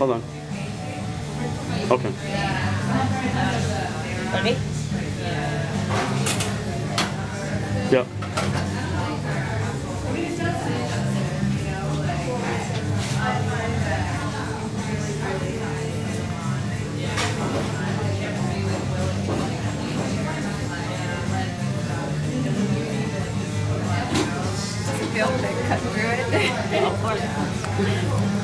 Hold on. Okay. Ready? Yep. Does it feel like cut through it? Of course.